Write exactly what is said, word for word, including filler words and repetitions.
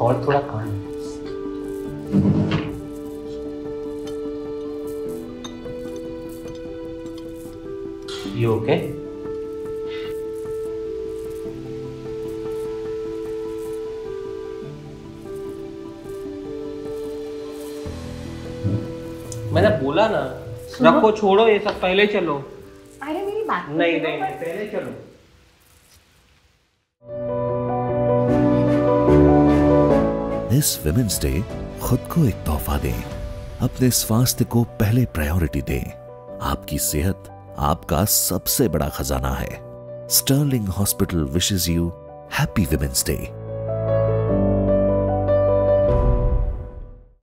और थोड़ा काम है। You okay? मैंने बोला ना, रखो, छोड़ो ये सब, पहले चलो। अरे मेरी बात नहीं नहीं नहीं, पहले चलो। इस विमेंस डे खुद को एक तोहफा दें, अपने स्वास्थ्य को पहले प्रायोरिटी दें। आपकी सेहत आपका सबसे बड़ा खजाना है। Sterling hospital wishes you happy women's day.